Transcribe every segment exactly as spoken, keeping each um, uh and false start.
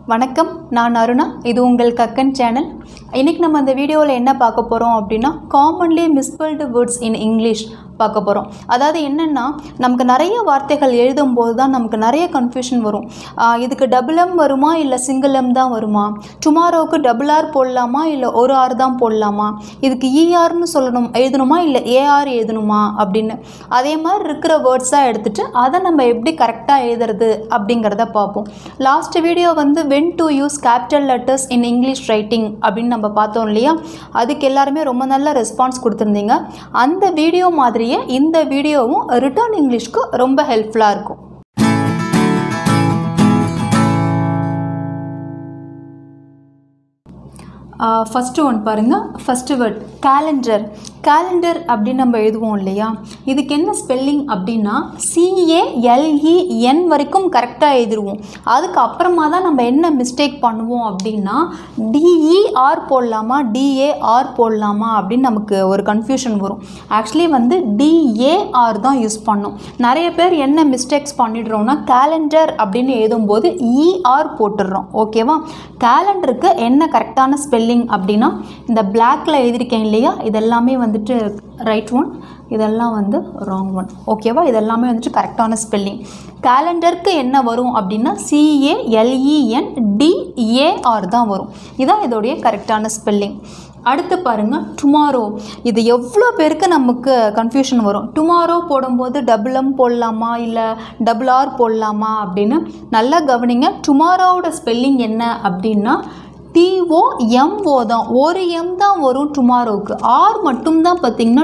வணக்கம், நான் அருணா. இது உங்கள் கக்கன் சேனல். இன்றைக்கி நம்ம அந்த வீடியோவில் என்ன பார்க்க போகிறோம் அப்படின்னா, commonly misspelled words in English பார்க்க போகிறோம். அதாவது என்னென்னா, நமக்கு நிறைய வார்த்தைகள் எழுதும்போது தான் நமக்கு நிறைய கன்ஃபியூஷன் வரும். இதுக்கு டபுள் எம் வருமா இல்லை சிங்கிள் எம் தான் வருமா, டுமாரோவுக்கு டபுள் ஆர் போடலாமா இல்லை ஒரு ஆர் தான் போடலாமா, இதுக்கு இஆர்னு சொல்லணும் எழுதணுமா இல்லை ஏஆர் எழுதணுமா அப்படின்னு அதே மாதிரி இருக்கிற வேர்ட்ஸாக எடுத்துகிட்டு அதை நம்ம எப்படி கரெக்டாக எழுதுறது அப்படிங்கிறத பார்ப்போம். லாஸ்ட் வீடியோ வந்து when to use capital letters in English writing அப்படின்னு நம்ம பார்த்தோம் இல்லையா, அதுக்கு எல்லாருமே ரொம்ப நல்ல ரெஸ்பான்ஸ் கொடுத்துருந்தீங்க. அந்த வீடியோ மாதிரியே இந்த வீடியோவும் ரிட்டன் இங்கிலீஷ்க்கு ரொம்ப ஹெல்ப்ஃபுல்லாக இருக்கும். ஃபஸ்ட்டு ஒன் பாருங்கள். First word calendar. கேலண்டர் அப்படின்னு நம்ம எழுதுவோம் இல்லையா, இதுக்கு என்ன ஸ்பெல்லிங் அப்படின்னா சிஏஎல்இஎன் வரைக்கும் கரெக்டாக எழுதிடுவோம். அதுக்கப்புறமா தான் நம்ம என்ன மிஸ்டேக் பண்ணுவோம் அப்படின்னா டிஇஆர் போடலாமா டிஏஆர் போடலாமா அப்படின்னு நமக்கு ஒரு கன்ஃபியூஷன் வரும். ஆக்சுவலி வந்து டிஏஆர் தான் யூஸ் பண்ணோம். நிறைய பேர் என்ன மிஸ்டேக்ஸ் பண்ணிடுறோம்னா கேலண்டர் அப்படின்னு எழுதும்போது இஆர் போட்டுடுறோம். ஓகேவா, கேலண்டருக்கு என்ன கரெக்டான ஸ்பெல்லிங் அப்படின்னா இந்த பிளாக்ல எழுதியிருக்கேன் இல்லையா, இதெல்லாமே வந்துட்டு ரைட் ஒன், இதெல்லாம் வந்து ராங் ஒன். ஓகேவா, இதெல்லாமே வந்துட்டு கரெக்டான ஸ்பெல்லிங். கேலண்டருக்கு என்ன வரும் அப்படின்னா சிஏஎல்இஎன் டிஏஆர் தான் வரும். இதான் இதோடைய கரெக்டான ஸ்பெல்லிங். அடுத்து பாருங்கள் டுமாரோ. இது எவ்வளோ பேருக்கு நமக்கு கன்ஃபியூஷன் வரும். டுமாரோ போடும்போது டபுள் எம் போடலாமா இல்லை டபுள் ஆர் போடலாமா அப்படின்னு நல்லா கவனிங்க. டுமாரோவோட ஸ்பெல்லிங் என்ன அப்படின்னா டிஓஎம்ஓ தான், ஒரு எம் தான் வரும் டுமாரோவுக்கு. ஆர் மட்டும்தான் பார்த்திங்கன்னா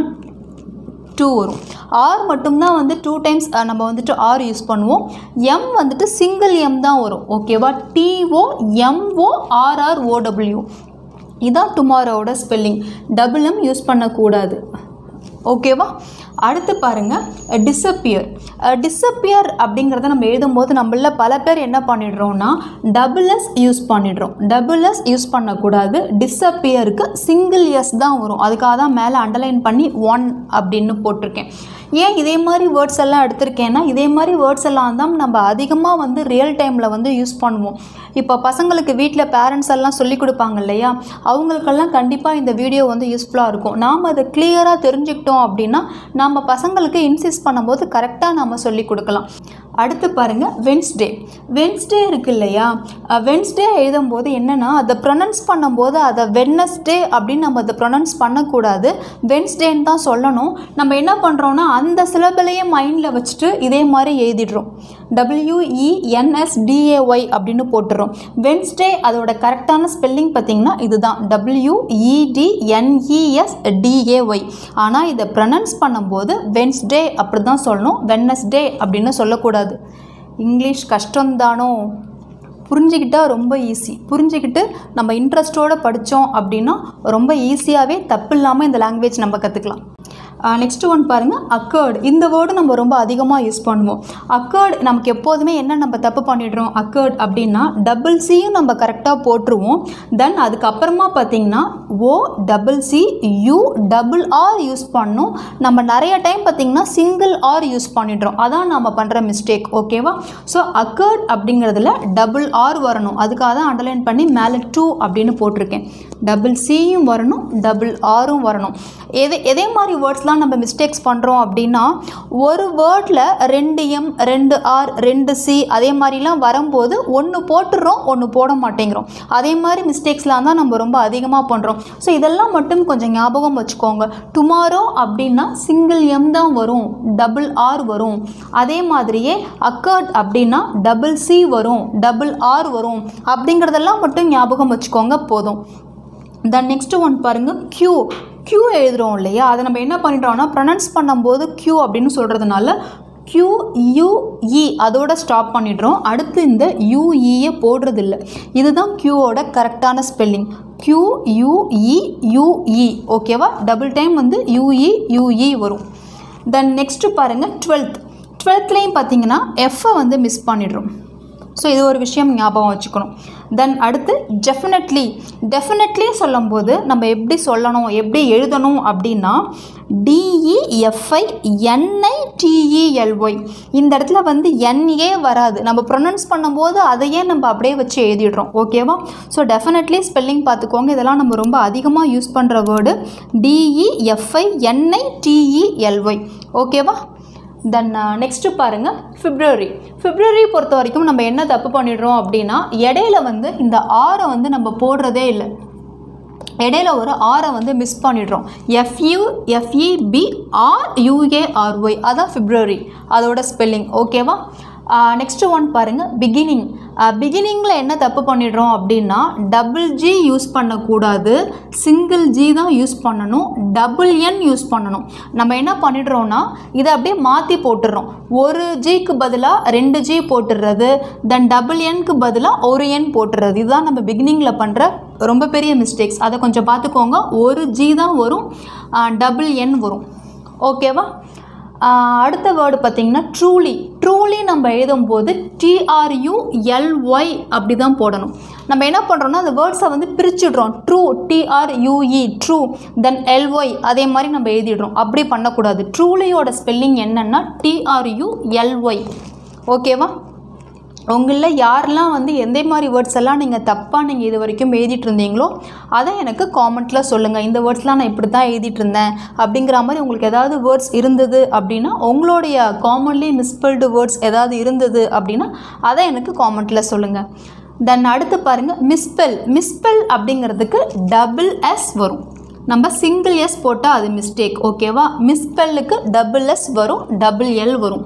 டூ வரும். ஆர் மட்டும்தான் வந்து டூ டைம்ஸ் நம்ம வந்துட்டு ஆர் யூஸ் பண்ணுவோம். எம் வந்துட்டு சிங்கிள் எம் தான் வரும். ஓகேவா, டிஓஎம்ஓ ஆர்ஆர் ஓடபிள்யூ இதான் டுமாரோவோட ஸ்பெல்லிங். டபுள் எம் யூஸ் பண்ணக்கூடாது. ஓகேவா, அடுத்து பாருங்கள் டிஸப்பியர். டிஸப்பியர் அப்படிங்கிறத நம்ம எழுதும்போது நம்மள பல பேர் என்ன பண்ணிடுறோம்னா டபுள் எஸ் யூஸ் பண்ணிடுறோம். டபுள் எஸ் யூஸ் பண்ணக்கூடாது. டிஸப்பியருக்கு சிங்கிள் எஸ் தான் வரும். அதுக்காக தான் மேலே அண்டர்லைன் பண்ணி ஒன் அப்படின்னு போட்டிருக்கேன். ஏன் இதே மாதிரி வேர்ட்ஸ் எல்லாம் எடுத்திருக்கேன்னா, இதே மாதிரி வேர்ட்ஸ் எல்லாம் தான் நம்ம அதிகமாக வந்து ரியல் டைமில் வந்து யூஸ் பண்ணுவோம். இப்போ பசங்களுக்கு வீட்டில் பேரண்ட்ஸ் எல்லாம் சொல்லி கொடுப்பாங்க இல்லையா, அவங்களுக்கெல்லாம் கண்டிப்பாக இந்த வீடியோ வந்து யூஸ்ஃபுல்லாக இருக்கும். நாம் அதை கிளியராக தெரிஞ்சுக்கிட்டோம் அப்படின்னா நம்ம பசங்களுக்கு இன்சிஸ்ட் பண்ணும்போது கரெக்டாக நம்ம சொல்லி கொடுக்கலாம். அடுத்து பாருங்கள் வென்ஸ்டே. வென்ஸ்டே இருக்கு இல்லையா, வென்ஸ்டே எழுதும்போது என்னென்னா அதை ப்ரொனவுன்ஸ் பண்ணும்போது அதை வெட்னஸ்டே அப்படின்னு நம்ம அதை ப்ரொனவுன்ஸ் பண்ணக்கூடாது, வென்ஸ்டேன்னு தான் சொல்லணும். நம்ம என்ன பண்ணுறோன்னா அந்த சிலபிளையே மைண்டில் வச்சுட்டு இதே மாதிரி எழுதிடுறோம். டபிள்யூஇஎன்எஸ்டிஏஒய் அப்படின்னு போட்டுறோம். வென்ஸ்டே அதோட கரெக்டான ஸ்பெல்லிங் பார்த்திங்கன்னா இதுதான், டபிள்யூஇடிஎன்இஎஸ்டிஏஒய். ஆனால் இதை ப்ரொனவுன்ஸ் பண்ணும்போது வென்ஸ்டே அப்படி தான் சொல்லணும், வெட்னஸ்டே அப்படின்னு சொல்லக்கூடாது. இங்கிலீஷ் கஷ்டம்தானோ, புரிஞ்சுக்கிட்டால் ரொம்ப ஈஸி. புரிஞ்சுக்கிட்டு நம்ம இன்ட்ரெஸ்டோடு படித்தோம் அப்படின்னா ரொம்ப ஈஸியாகவே தப்பு இல்லாமல் இந்த லாங்குவேஜ் நம்ம கற்றுக்கலாம். நெக்ஸ்ட் ஒன் பாருங்கள் அக்கர்டு. இந்த வேர்டு நம்ம ரொம்ப அதிகமாக யூஸ் பண்ணுவோம். அக்கர்டு நமக்கு எப்போதுமே என்ன நம்ம தப்பு பண்ணிடுறோம் அக்கர்டு அப்படின்னா டபுள் சியும் நம்ம கரெக்டாக போட்டுருவோம். தென் அதுக்கப்புறமா பார்த்திங்கன்னா O double C U double R use பண்ணணும். நம்ம நிறைய டைம் பார்த்திங்கன்னா சிங்கிள் ஆர் யூஸ் பண்ணிடுறோம். அதான் நம்ம பண்ணுற மிஸ்டேக். ஓகேவா, ஸோ அக்கர்டு அப்படிங்கிறதுல டபுள் ஆர் வரணும். அதுக்காக தான் அண்டர்லைன் பண்ணி மேலே டூ அப்படின்னு போட்டிருக்கேன். டபுள் சியும் வரணும், டபுள் ஆரும் வரணும். எதே எதே மாதிரி வேர்ட்ஸ்லாம் நம்ம மிஸ்டேக்ஸ் பண்ணுறோம் அப்படின்னா ஒரு வேர்டில் ரெண்டு எம் ரெண்டு ஆர் ரெண்டு சி அதே மாதிரிலாம் வரும்போது ஒன்று போட்டுடுறோம், ஒன்று போட மாட்டேங்கிறோம். அதே மாதிரி மிஸ்டேக்ஸ்லாம் தான் நம்ம ரொம்ப அதிகமாக பண்ணுறோம். ஸோ இதெல்லாம் மட்டும் கொஞ்சம் ஞாபகம் வச்சுக்கோங்க. டுமாரோ அப்படின்னா சிங்கிள் எம் தான் வரும், டபுள் ஆர் வரும். அதே மாதிரியே அக்கர்ட் அப்படின்னா டபுள் சி வரும், டபுள் ஆர் வரும். அப்படிங்கிறதெல்லாம் மட்டும் ஞாபகம் வச்சுக்கோங்க போதும். தென் நெக்ஸ்ட் ஒன் பாருங்கள் க்யூ. க்யூ எழுதுகிறோம் இல்லையா, அதை நம்ம என்ன பண்ணிட்டோம்னா ப்ரொனவுன்ஸ் பண்ணும்போது க்யூ அப்படின்னு சொல்கிறதுனால க்யூ யூஇ அதோட ஸ்டாப் பண்ணிடுறோம். அடுத்து இந்த யூஇயை போடுறதில்ல. இதுதான் க்யூவோட கரெக்டான ஸ்பெல்லிங், க்யூ யூஇ யூஇ. ஓகேவா, டபுள் டைம் வந்து யூஇ யூஇ வரும். தென் நெக்ஸ்ட்டு பாருங்கள் டுவெல்த். டுவெல்த்லேயும் பார்த்தீங்கன்னா எஃப்ஐ வந்து மிஸ் பண்ணிடுறோம். ஸோ இது ஒரு விஷயம் ஞாபகம் வச்சுக்கணும். தென் அடுத்து டெஃபினெட்லி. டெஃபினெட்லி சொல்லும்போது நம்ம எப்படி சொல்லணும், எப்படி எழுதணும் அப்படின்னா டிஇஎஃப்ஐஎன்ஐடிஇஎல்ஒய். இந்த இடத்துல வந்து என்ஏ வராது, நம்ம ப்ரொனவுன்ஸ் பண்ணும்போது அதையே நம்ம அப்படியே வச்சு எழுதிடுறோம். ஓகேவா? ஸோ டெஃபினெட்லி ஸ்பெல்லிங் பார்த்துக்கோங்க. இதெல்லாம் நம்ம ரொம்ப அதிகமாக யூஸ் பண்ணுற வேர்டு டிஇஎஃப்ஐஎன்ஐடிஇஎல்ஒய். ஓகேவா? தென் நெக்ஸ்ட்டு பாருங்கள் ஃபிப்ரவரி. ஃபிப்ரவரி பொறுத்த வரைக்கும் நம்ம என்ன தப்பு பண்ணிடுறோம் அப்படின்னா இடையில வந்து இந்த ஆரை வந்து நம்ம போடுறதே இல்லை. இடையில ஒரு ஆரை வந்து மிஸ் பண்ணிடுறோம். எஃப்யூ எஃப்இபி ஆர் யூஏஆர்ஒய் அதான் ஃபிப்ரவரி அதோட ஸ்பெல்லிங். ஓகேவா? நெக்ஸ்ட்டு ஒன் பாருங்கள் பிகினிங். பிகினிங்கில் என்ன தப்பு பண்ணிடுறோம் அப்படின்னா டபுள் ஜி யூஸ் பண்ணக்கூடாது, சிங்கிள் ஜி தான் யூஸ் பண்ணணும், டபுள் என் யூஸ் பண்ணணும். நம்ம என்ன பண்ணிடுறோன்னா இதை அப்படியே மாற்றி போட்டுடுறோம். ஒரு ஜிக்கு பதிலாக ரெண்டு ஜி போட்டுடுறது, தென் டபுள் என்க்கு பதிலாக ஒரு என் போட்டுடுறது. இதுதான் நம்ம பிகினிங்கில் பண்ணுற ரொம்ப பெரிய மிஸ்டேக்ஸ். அதை கொஞ்சம் பார்த்துக்கோங்க. ஒரு ஜி தான் வரும், டபுள் என் வரும். ஓகேவா? அடுத்த வேர்டு பார்த்திங்கன்னா ட்ரூலி. ட்ரூலி நம்ம எழுதும்போது டிஆர்யூஎல்ஒய் அப்படி தான் போடணும். நம்ம என்ன பண்ணுறோன்னா அந்த வேர்ட்ஸை வந்து பிரிச்சுடுறோம். True T R U E true, then L Y அதே மாதிரி நம்ம எழுதிடுறோம். அப்படி பண்ணக்கூடாது. ட்ரூலியோட ஸ்பெல்லிங் என்னென்னா டிஆர்யூஎல்ஒய். ஓகேவா? உங்களில் யாரெல்லாம் வந்து எந்த மாதிரி வேர்ட்ஸ் எல்லாம் நீங்கள் தப்பாக நீங்கள் இது வரைக்கும் எழுதிட்டு இருந்தீங்களோ அதை எனக்கு காமெண்ட்டில் சொல்லுங்கள். இந்த வேர்ட்ஸ்லாம் நான் இப்படி தான் எழுதிட்டு இருந்தேன் அப்படிங்கிற மாதிரி உங்களுக்கு ஏதாவது வேர்ட்ஸ் இருந்தது அப்படின்னா, உங்களுடைய காமன்லி மிஸ்பெல்டு வேர்ட்ஸ் ஏதாவது இருந்தது அப்படின்னா அதை எனக்கு காமெண்ட்டில் சொல்லுங்கள். தென் அடுத்து பாருங்கள் மிஸ்பெல். மிஸ்பெல் அப்படிங்கிறதுக்கு டபுள் எஸ் வரும். நம்ம சிங்கிள் எஸ் போட்டால் அது மிஸ்டேக். ஓகேவா? மிஸ்பெல்லுக்கு டபுள் எஸ் வரும், டபுள் எல் வரும்.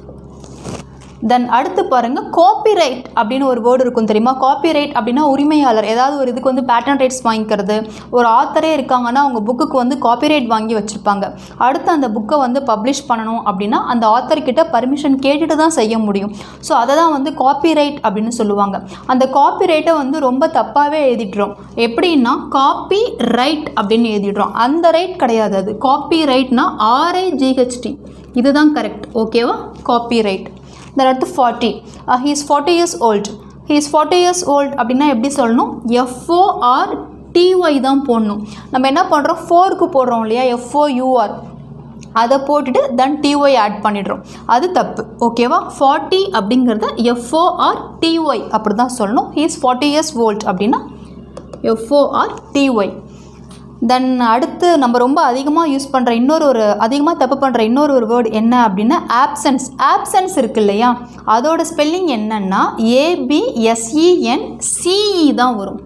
தென் அடுத்து பாருங்கள் காப்பிரைட் அப்படின்னு ஒரு வேர்டு இருக்கும் தெரியுமா? காப்பிரைட் அப்படின்னா உரிமையாளர். ஏதாவது ஒரு இதுக்கு வந்து பேட்டன் ரைட்ஸ் வாங்கிக்கிறது. ஒரு ஆத்தரே இருக்காங்கன்னா அவங்க புக்குக்கு வந்து காப்பிரைட் வாங்கி வச்சுருப்பாங்க. அடுத்து அந்த புக்கை வந்து பப்ளிஷ் பண்ணணும் அப்படின்னா அந்த ஆத்தர்கிட்ட பர்மிஷன் கேட்டுட்டு தான் செய்ய முடியும். ஸோ அதை தான் வந்து காப்பிரைட் அப்படின்னு சொல்லுவாங்க. அந்த காப்பிரைட்டை வந்து ரொம்ப தப்பாகவே எழுதிட்டுறோம். எப்படின்னா காப்பி ரைட் அப்படின்னு எழுதிடுறோம். அந்த ரைட் கிடையாது, அது காப்பி ரைட்னா ஆர்ஐஜிஹெச்டி. இதுதான் கரெக்ட். ஓகேவா? Copyright. தென் அடுத்து forty. He is forty years old. He is forty years old அப்படின்னா எப்படி சொல்லணும்? எஃப்ஓஆர் டிஒய் தான் போடணும். நம்ம என்ன பண்ணுறோம்? ஃபோருக்கு போடுறோம் இல்லையா? எஃப்ஓயூஆர் அதை போட்டுட்டு தென் டிஒய் ஆட் பண்ணிடுறோம். அது தப்பு. ஓகேவா? ஃபார்ட்டி அப்படிங்கிறத எஃப்ஓஆர் டிஒய் அப்படி தான் சொல்லணும். He is forty years old அப்படின்னா எஃப்ஓஆர் டிஒய். தென் அடுத்து நம்ம ரொம்ப அதிகமாக யூஸ் பண்ணுற இன்னொரு ஒரு அதிகமாக தப்பு பண்ணுற இன்னொரு ஒரு வேர்டு என்ன அப்படின்னா ஆப்சன்ஸ். ஆப்சன்ஸ் இருக்கு இல்லையா? அதோட ஸ்பெல்லிங் என்னன்னா ஏபிஎஸ்இஎன் சிஇ தான் வரும்.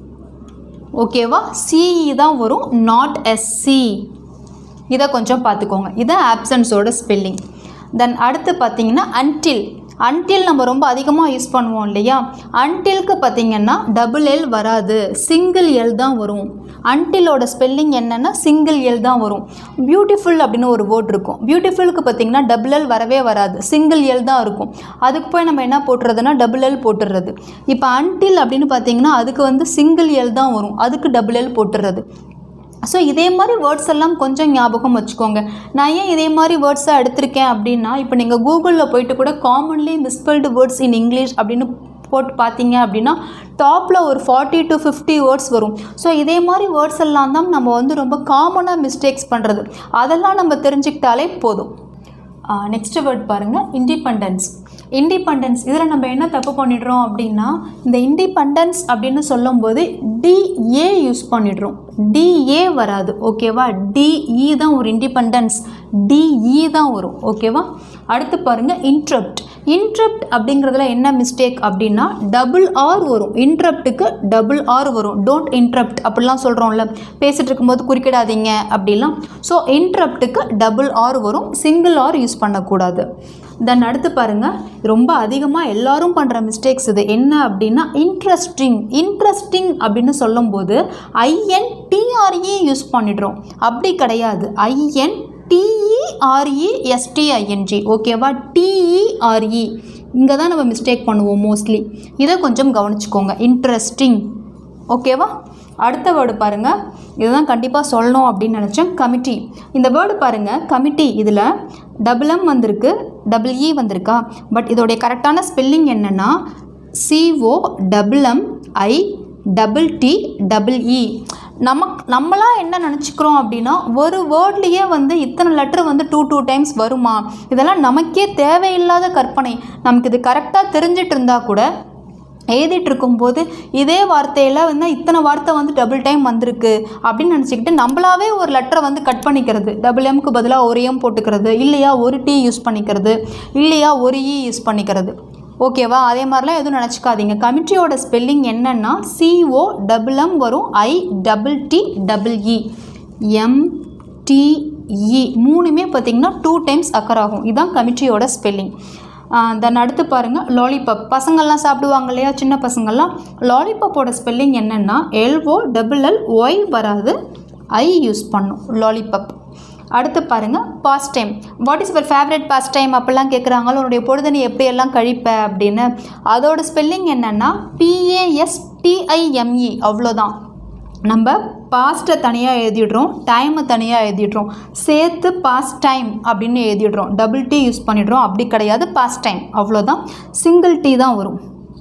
ஓகேவா? சிஇ தான் வரும், நாட் எஸ்சி. இதை கொஞ்சம் பார்த்துக்கோங்க. இதான் ஆப்சன்ஸோட ஸ்பெல்லிங். தென் அடுத்து பார்த்தீங்கன்னா அன்டில். அன்டில் நம்ம ரொம்ப அதிகமாக யூஸ் பண்ணுவோம் இல்லையா? அன்டில்க்கு பார்த்திங்கன்னா டபுள் எல் வராது, சிங்கிள் எல் தான் வரும். அன்டிலோட ஸ்பெல்லிங் என்னென்னா சிங்கிள் எல் தான் வரும். பியூட்டிஃபுல் அப்படின்னு ஒரு வேர்ட் இருக்கும். பியூட்டிஃபுல்க்கு பார்த்திங்கன்னா டபுள் எல் வரவே வராது, சிங்கிள் எல் தான் இருக்கும். அதுக்கு போய் நம்ம என்ன போட்டுறதுன்னா டபுள் எல் போட்டுடுறது. இப்போ அன்டில் அப்படின்னு பார்த்திங்கன்னா அதுக்கு வந்து சிங்கிள் எல் தான் வரும், அதுக்கு டபுள் எல் போட்டுடுறது. ஸோ இதே மாதிரி வேர்ட்ஸ் எல்லாம் கொஞ்சம் ஞாபகம் வச்சுக்கோங்க. நான் ஏன் இதே மாதிரி வேர்ட்ஸை எடுத்திருக்கேன் அப்படின்னா, இப்போ நீங்கள் கூகுளில் போயிட்டு கூட commonly misspelled words in English அப்படின்னு போட்டு பார்த்தீங்க அப்படின்னா டாப்பில் ஒரு ஃபார்ட்டி டு ஃபிஃப்டி வேர்ட்ஸ் வரும். ஸோ இதே மாதிரி வேர்ட்ஸ் எல்லாம் தான் நம்ம வந்து ரொம்ப காமனாக மிஸ்டேக்ஸ் பண்ணுறது. அதெல்லாம் நம்ம தெரிஞ்சுக்கிட்டாலே போதும். நெக்ஸ்ட் வேர்ட் பாருங்கள், இண்டிபெண்டன்ஸ். இண்டிபெண்டன்ஸ் இதில் நம்ம என்ன தப்பு பண்ணிடுறோம் அப்படின்னா, இந்த இண்டிபெண்டன்ஸ் அப்படின்னு சொல்லும்போது டிஏ யூஸ் பண்ணிடுறோம். டிஏ வராது. ஓகேவா? டிஇ தான் ஒரு இண்டிபெண்டன்ஸ், டிஇ தான் வரும். ஓகேவா? அடுத்து பாருங்கள் இன்ட்ரப்ட். இன்ட்ரப்ட் அப்படிங்கிறதுல என்ன மிஸ்டேக் அப்படின்னா டபுள் ஆர் வரும். இன்ட்ரப்ட்டுக்கு டபுள் ஆர் வரும். டோன்ட் இன்ட்ரப்ட் அப்படிலாம் சொல்கிறோம்ல, பேசிகிட்டு இருக்கும்போது குறுக்கிடாதீங்க அப்படிலாம். ஸோ இன்ட்ரப்ட்டுக்கு டபுள் ஆர் வரும், சிங்கிள் ஆர் யூஸ் பண்ணக்கூடாது. தென் அடுத்து பாருங்கள், ரொம்ப அதிகமாக எல்லாரும் பண்ணுற மிஸ்டேக்ஸ் இது என்ன அப்படின்னா இன்ட்ரெஸ்டிங். இன்ட்ரெஸ்டிங் அப்படின்னு சொல்லும்போது ஐஎன்டிஆர்இ யூஸ் பண்ணிடுறோம். அப்படி கிடையாது, ஐஎன் டிஇஆர்இஎஸ்டிஐஎன்ஜி. ஓகேவா? டிஇஆர்இ இங்கே தான் நம்ம மிஸ்டேக் பண்ணுவோம் மோஸ்ட்லி. இதை கொஞ்சம் கவனிச்சுக்கோங்க. இன்ட்ரெஸ்டிங். ஓகேவா? அடுத்த வேர்டு பாருங்கள், இதுதான் கண்டிப்பாக சொல்லணும் அப்படின்னு நினச்சேன். கமிட்டி. இந்த வேர்டு பாருங்கள், கமிட்டி. இதில் டபுள் எம் வந்திருக்கு, டபுள் இ வந்திருக்கா? பட் இதோடைய கரெக்டான ஸ்பெல்லிங் என்னென்னா C O double M I double T double E. நமக்கு நம்மளாம் என்ன நினச்சிக்கிறோம் அப்படின்னா ஒரு வேர்ட்லேயே வந்து இத்தனை லெட்டர் வந்து டூ டூ டைம்ஸ் வருமா, இதெல்லாம் நமக்கே தேவையில்லாத கற்பனை. நமக்கு இது கரெக்டாக தெரிஞ்சிட்டு இருந்தால் கூட எழுதிட்டு இருக்கும்போது இதே வார்த்தையில் வந்து இத்தனை வார்த்தை வந்து டபுள் டைம் வந்திருக்கு அப்படின்னு நினச்சிக்கிட்டு நம்மளாவே ஒரு லெட்டரை வந்து கட் பண்ணிக்கிறது. டபுள் எம்க்கு பதிலாக ஒரு எம் போட்டுக்கிறது, இல்லையா ஒரு டி யூஸ் பண்ணிக்கிறது, இல்லையா ஒரு இ யூஸ் பண்ணிக்கிறது. ஓகேவா? அதே மாதிரிலாம் எதுவும் நினச்சிக்காதீங்க. கமிட்டியோட ஸ்பெல்லிங் என்னென்னா சிஓ டபுள் எம் வரும், I double T double E, M T E மூணுமே பார்த்திங்கன்னா டூ டைம்ஸ் அக்கர் ஆகும். இதுதான் கமிட்டியோட ஸ்பெல்லிங். தென் அடுத்து பாருங்கள் லாலிபப். பசங்கள்லாம் சாப்பிடுவாங்க இல்லையா, சின்ன பசங்கள்லாம். லாலிபப்போட ஸ்பெல்லிங் என்னென்னா எல்ஓ டபுள் எல் ஒய் வராது, ஐ யூஸ் பண்ணும் லாலிபப். அடுத்து பாருங்கள் pastime. What is your favourite pastime அப்படிலாம் கேட்குறாங்களோ, உன்னுடைய பொழுது நீ எப்படியெல்லாம் கழிப்ப அப்படின்னு. அதோட ஸ்பெல்லிங் என்னென்னா பிஏஎஸ்டிஐஎம்இ, அவ்வளோதான். நம்ம பாஸ்ட்டை தனியாக எழுதிடுறோம், டைமை தனியாக எழுதிடுறோம், சேர்த்து பாஸ்ட் டைம் அப்படின்னு எழுதிடுறோம், டபுள் டி யூஸ் பண்ணிடுறோம். அப்படி கிடையாது, பாஸ்ட் டைம் அவ்வளோதான், சிங்கிள் டி தான் வரும்.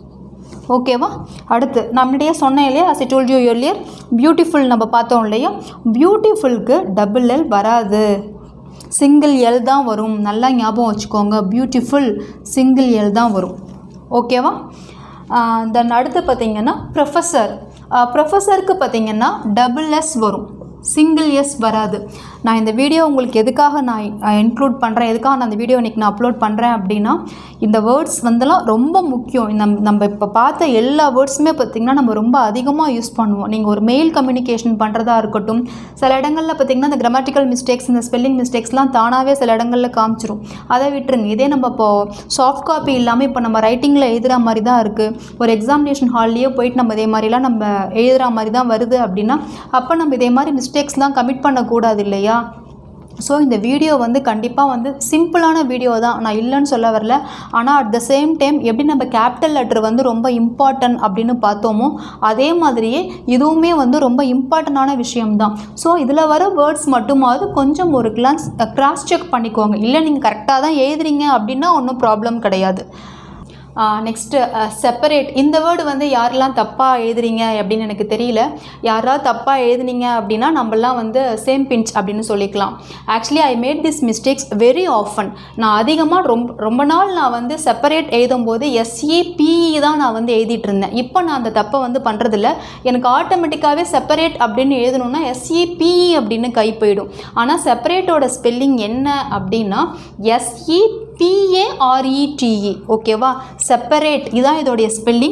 ஓகேவா? அடுத்து நம்மளுடைய சொன்னேன் இல்லையா, as I told you earlier, beautiful நம்ம பார்த்தோம் இல்லையா, பியூட்டிஃபுல்க்கு டபுள் எல் வராது, சிங்கிள் எல் தான் வரும். நல்லா ஞாபகம் வச்சுக்கோங்க, பியூட்டிஃபுல் சிங்கிள் எல் தான் வரும். ஓகேவா? தென் அடுத்து பார்த்திங்கன்னா ப்ரொஃபஸர். ப்ரொஃபஸருக்கு பார்த்திங்கன்னா டபுள் எஸ் வரும், சிங்கிள் எஸ் வராது. நான் இந்த வீடியோ உங்களுக்கு எதுக்காக நான் இன்க்ளூட் பண்ணுறேன், எதுக்காக நான் இந்த வீடியோ இன்றைக்கி நான் அப்லோட் பண்ணுறேன் அப்படின்னா, இந்த வேர்ட்ஸ் வந்துலாம் ரொம்ப முக்கியம். நம் நம்ம இப்போ பார்த்த எல்லா வேர்ட்ஸுமே பார்த்திங்கன்னா நம்ம ரொம்ப அதிகமாக யூஸ் பண்ணுவோம். நீங்கள் ஒரு மெயில் கம்யூனிகேஷன் பண்ணுறதா இருக்கட்டும், சில இடங்களில் பார்த்திங்கன்னா இந்த கிராமட்டிக்கல் மிஸ்டேக்ஸ், இந்த ஸ்பெல்லிங் மிஸ்டேக்ஸ்லாம் தானாகவே சில இடங்களில் காமிச்சிரும். அதை விட்டுருங்க. இதே நம்ம இப்போது சாஃப்ட் காப்பி இல்லாமல் இப்போ நம்ம ரைட்டிங்கில் எழுதுகிற மாதிரி தான் இருக்குது, ஒரு எக்ஸாமினேஷன் ஹால்லேயே போயிட்டு நம்ம இதே மாதிரிலாம் நம்ம எழுதுகிற மாதிரி தான் வருது அப்படின்னா, அப்போ நம்ம இதே மாதிரி மிஸ்டேக்ஸ்லாம் கமிட் பண்ணக்கூடாது இல்லையா? ஸோ இந்த வீடியோ வந்து கண்டிப்பாக வந்து சிம்பிளான வீடியோ தான், நான் இல்லைன்னு சொல்ல வரல. ஆனால் அட் த சேம் டைம் எப்படி நம்ம கேபிட்டல் லெட்டர் வந்து ரொம்ப இம்பார்ட்டன்ட் அப்படின்னு பார்த்தோமோ, அதே மாதிரியே இதுவுமே வந்து ரொம்ப இம்பார்ட்டண்டான விஷயம்தான். ஸோ இதில் வர வேர்ட்ஸ் மட்டுமாவது கொஞ்சம் ஒரு கிளாஸ் கிராஸ் செக் பண்ணிக்கோங்க. இல்லை நீங்கள் கரெக்டாக தான் எழுதுறீங்க அப்படின்னா ஒன்றும் ப்ராப்ளம் கிடையாது. Next separate. இந்த வேர்டு வந்து யாரெல்லாம் தப்பாக எழுதுறீங்க அப்படின்னு எனக்கு தெரியல. யாராவது தப்பாக எழுதுனீங்க அப்படின்னா நம்மளாம் வந்து சேம் பிஞ்ச் அப்படின்னு சொல்லிக்கலாம். Actually I made this mistakes very often. நான் அதிகமாக ரொம்ப ரொம்ப நாள் நான் வந்து செப்பரேட் எழுதும்போது எஸ்இபிஇ தான் நான் வந்து எழுதிட்டு இருந்தேன். இப்போ நான் அந்த தப்பை வந்து பண்ணுறதில்ல. எனக்கு ஆட்டோமேட்டிக்காகவே செப்பரேட் அப்படின்னு எழுதணுன்னா எஸ்இபிஇ அப்படின்னு கை போயிடும். ஆனால் செப்பரேட்டோட ஸ்பெல்லிங் என்ன அப்படின்னா எஸ்இ பிஏஆர்இடிஇ. ஓகேவா? செப்பரேட் இதான் இதோடைய ஸ்பெல்லிங்.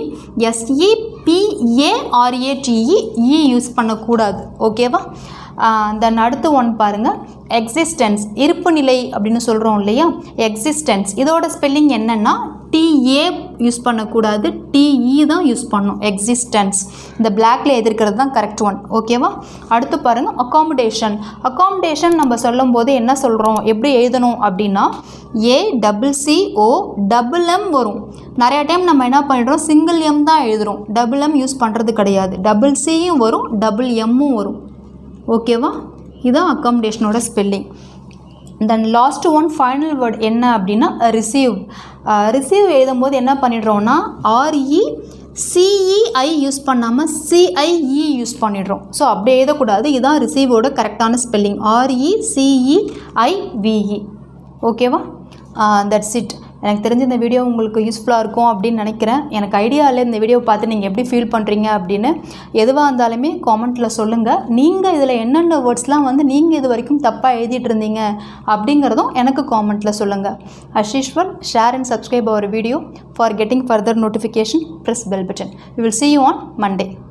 எஸ்இபிஏஆர்ஏடிஇ, இ யூஸ் பண்ணக்கூடாது. ஓகேவா? தென் அடுத்து ஒன் பாருங்கள், எக்ஸிஸ்டன்ஸ். இருப்பு நிலை அப்படின்னு சொல்கிறோம் இல்லையா, எக்ஸிஸ்டன்ஸ் இதோட ஸ்பெல்லிங் என்னென்னா டிஏ யூஸ் பண்ணக்கூடாது, டிஇ தான் யூஸ் பண்ணணும். எக்ஸிஸ்டன்ஸ் இந்த பிளாக்ல எதிர்க்கிறது தான் கரெக்ட் ஒன். ஓகேவா? அடுத்து பாருங்கள் அகாமடேஷன். அகாமடேஷன் நம்ம சொல்லும் போது என்ன சொல்கிறோம், எப்படி எழுதணும் அப்படின்னா A double C O double M வரும். நிறையா டைம் நம்ம என்ன பண்ணிடுறோம், சிங்கிள் எம் தான் எழுதுகிறோம், டபுள் எம் யூஸ் பண்ணுறது கிடையாது. டபுள் சியும் வரும், டபுள் எம்மும் வரும். ஓகேவா? இதுதான் அகாமடேஷனோட spelling. Then last one final word என்ன அப்படின்னா ரிசீவ். ரிசீவ் எழுதும்போது என்ன பண்ணிடுறோம்னா ஆர்இ சிஇஐ யூஸ் பண்ணாமல் சிஐஇ யூஸ் பண்ணிடுறோம். ஸோ அப்படி எழுதக்கூடாது. இதுதான் ரிசீவோட கரெக்டான ஸ்பெல்லிங், ஆர்இ சிஇஐவிஇ. ஓகேவா? That's it. எனக்கு தெரிஞ்ச இந்த வீடியோ உங்களுக்கு யூஸ்ஃபுல்லாக இருக்கும் அப்படின்னு நினைக்கிறேன். எனக்கு ஐடியா இல்லை இந்த வீடியோ பார்த்து நீங்கள் எப்படி ஃபீல் பண்ணுறீங்க அப்படின்னு. எதுவாக இருந்தாலுமே காமெண்ட்டில் சொல்லுங்கள். நீங்கள் இதில் என்னென்ன வேர்ட்ஸ்லாம் வந்து நீங்கள் இது வரைக்கும் தப்பாக எழுதிட்டு இருந்தீங்க அப்படிங்கிறதும் எனக்கு காமெண்ட்டில் சொல்லுங்கள். As usual, share and subscribe our video. For getting further notification, press bell button. We will see you on Monday.